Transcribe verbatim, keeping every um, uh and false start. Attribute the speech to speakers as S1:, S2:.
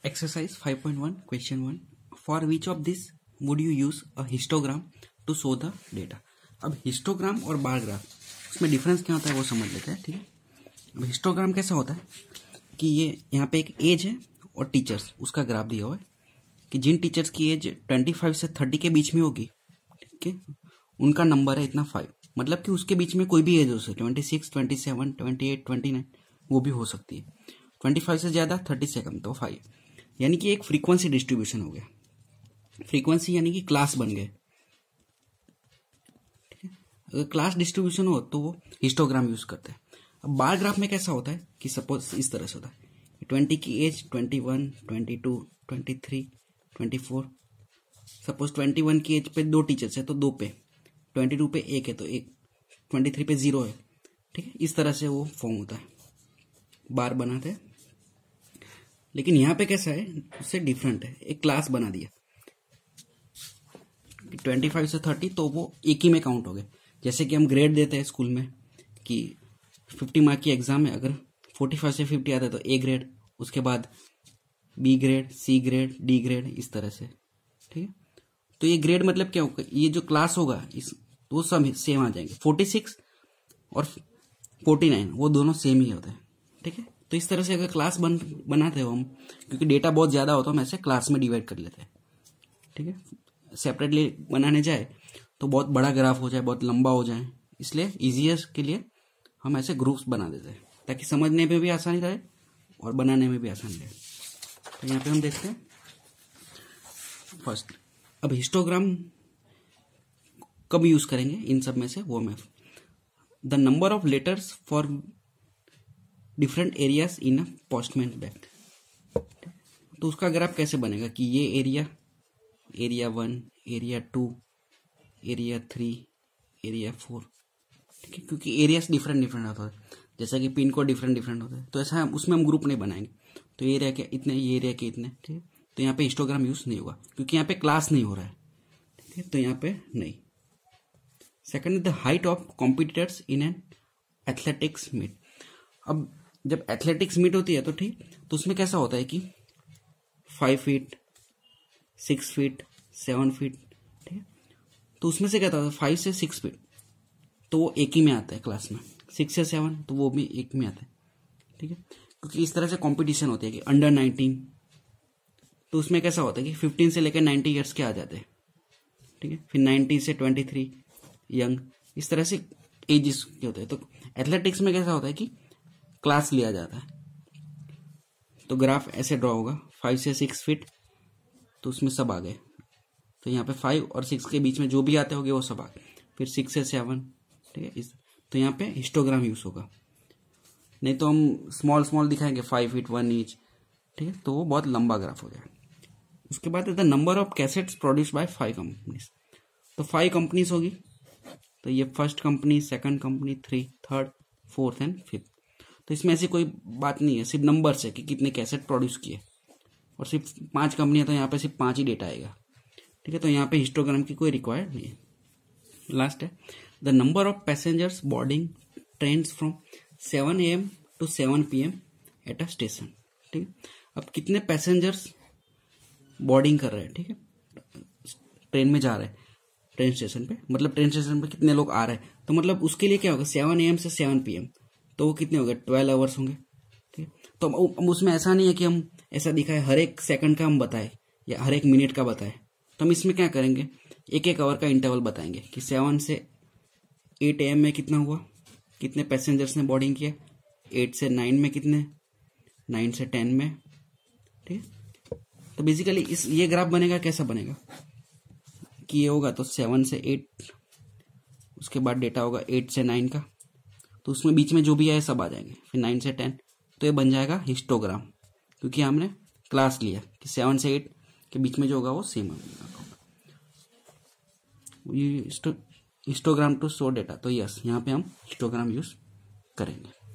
S1: Exercise five point one question one. For which of this would you use a histogram to show the data? अब histogram और bar graph उसमें difference क्या होता है वो समझ लेते हैं. ठीक है, अब हिस्टोग्राम कैसा होता है कि ये यहाँ पे एक एज है और टीचर्स, उसका ग्राफ दिया हुआ है कि जिन टीचर्स की एज पच्चीस से तीस के बीच में होगी, ठीक है, उनका नंबर है इतना फाइव. मतलब कि उसके बीच में कोई भी एज हो सकती है, छब्बीस, सत्ताईस, अट्ठाईस, उनतीस वो भी हो सकती है. पच्चीस से ज़्यादा, तीस से कम तो फाइव. यानी कि एक फ्रीक्वेंसी डिस्ट्रीब्यूशन हो गया. फ्रीक्वेंसी यानी कि क्लास बन गए. ठीक है, अगर क्लास डिस्ट्रीब्यूशन हो तो वो हिस्टोग्राम यूज करते हैं. अब बार ग्राफ में कैसा होता है कि सपोज इस तरह से होता है, ट्वेंटी की age twenty one, twenty two, twenty three, twenty four. Suppose twenty one की एज पे दो टीचर्स है तो दो पे, ट्वेंटी टू पे एक है तो एक, ट्वेंटी थ्री पे जीरो है. ठीक है, इस तरह से वो फॉर्म होता है, बार बनाते हैं. लेकिन यहाँ पे कैसा है, उससे डिफरेंट है, एक क्लास बना दिया. पच्चीस से तीस तो वो एक ही में काउंट हो गए. जैसे कि हम ग्रेड देते हैं स्कूल में कि पचास मार्क की एग्जाम है, अगर पैंतालीस से पचास आता है तो ए ग्रेड, उसके बाद B grade, C grade, D grade, इस तरह से. ठीक है, तो ये ग्रेड मतलब क्या होगा, ये जो क्लास होगा इस वो सब सेम आ जाएंगे. छियालीस और उनचास वो दोनों सेम ही होते हैं. ठीक है, तो इस तरह से अगर क्लास बन बनाते हो हम, क्योंकि डेटा बहुत ज्यादा होता है, हम ऐसे क्लास में डिवाइड कर लेते हैं. ठीक है, सेपरेटली बनाने जाए तो बहुत बड़ा ग्राफ हो जाए, बहुत लंबा हो जाए, इसलिए इजियर के लिए हम ऐसे ग्रुप्स बना देते हैं ताकि समझने में भी आसानी रहे और बनाने में भी आसानी रहे. तो यहाँ पे हम देखते हैं फर्स्ट. अब हिस्टोग्राम कब यूज करेंगे इन सब में से वो मैं, the number of letters for different areas in a postman bag. तो उसका ग्राफ कैसे बनेगा कि ये area, area one, area two, area three, area four. ठीक है, क्योंकि एरियाज डिफरेंट डिफरेंट होता है, जैसा कि पिन कोड डिफरेंट डिफरेंट होता है, तो ऐसा हम उसमें हम ग्रुप नहीं बनाएंगे. तो ये एरिया के इतने, ये एरिया के इतने. ठीक है, तो यहाँ पे हिस्टोग्राम यूज नहीं होगा क्योंकि यहाँ पे क्लास नहीं हो रहा है. ठीक है, तो यहाँ पे नहीं. Second, the height of competitors in an athletics meet. अब जब एथलेटिक्स मीट होती है तो ठीक, तो उसमें कैसा होता है कि five feet, six feet, seven feet. ठीक है, तो उसमें से क्या होता है, फाइव से सिक्स फीट तो वो एक ही में आता है क्लास में, सिक्स से सेवन तो वो भी एक में आता है. ठीक है, क्योंकि इस तरह से कंपटीशन होती है कि अंडर नाइनटीन, तो उसमें कैसा होता है कि फिफ्टीन से लेकर नाइन्टी ईयर्स के आ जाते हैं. ठीक है, फिर नाइन्टी से ट्वेंटी थ्री यंग, इस तरह से एजेस के होते हैं. तो एथलेटिक्स में कैसा होता है कि क्लास लिया जाता है. तो ग्राफ ऐसे ड्रॉ होगा, फाइव से सिक्स फीट तो उसमें सब आ गए. तो यहाँ पे फाइव और सिक्स के बीच में जो भी आते होंगे वो सब आ गए. फिर सिक्स से सेवन. ठीक है, इस तो यहाँ पे हिस्टोग्राम यूज होगा. नहीं तो हम स्मॉल स्मॉल दिखाएंगे, फाइव फीट वन इंच. ठीक है, तो वो बहुत लंबा ग्राफ हो जाएगा. उसके बाद the number of cassettes produce by five companies. तो फाइव कंपनीज होगी, तो ये first company, second company, three, third, fourth and fifth. तो इसमें ऐसी कोई बात नहीं है, सिर्फ नंबर से कि कितने कैसेट प्रोड्यूस किए. और सिर्फ पांच कंपनी है तो यहाँ पे सिर्फ पांच ही डेटा आएगा. ठीक है, तो यहाँ पे हिस्टोग्राम की कोई रिक्वायर्ड नहीं है. लास्ट है, the number of passengers boarding trains from seven A M to seven P M at a station. ठीक है, अब कितने पैसेंजर्स बोर्डिंग कर रहे हैं, ठीक है, ट्रेन में जा रहे हैं ट्रेन स्टेशन पे, मतलब ट्रेन स्टेशन पे कितने लोग आ रहे हैं, तो मतलब उसके लिए क्या होगा, सेवन ए एम से सेवन पी एम तो वो कितने हो गए, ट्वेल्व आवर्स होंगे. ठीक है, तो अब उसमें ऐसा नहीं है कि हम ऐसा दिखाए हर एक सेकंड का हम बताए या हर एक मिनट का बताए. तो हम इसमें क्या करेंगे, एक एक आवर का इंटरवल बताएंगे कि सेवन से एट ए एम में कितना हुआ, कितने पैसेंजर्स ने बोर्डिंग किया, एट से नाइन में कितने, नाइन से टेन में. ठीक है, तो बेसिकली इस ये ग्राफ बनेगा, कैसा बनेगा कि ये होगा तो सेवन से एट, उसके बाद डेटा होगा एट से नाइन का, तो उसमें बीच में जो भी है सब आ जाएंगे. फिर नाइन से टेन, तो ये बन जाएगा हिस्टोग्राम, क्योंकि हमने क्लास लिया कि सेवन से एट के बीच में जो होगा वो सेम होगा. हिस्टोग्राम टू शो डेटा, तो यस यहाँ पे हम हिस्टोग्राम यूज करेंगे.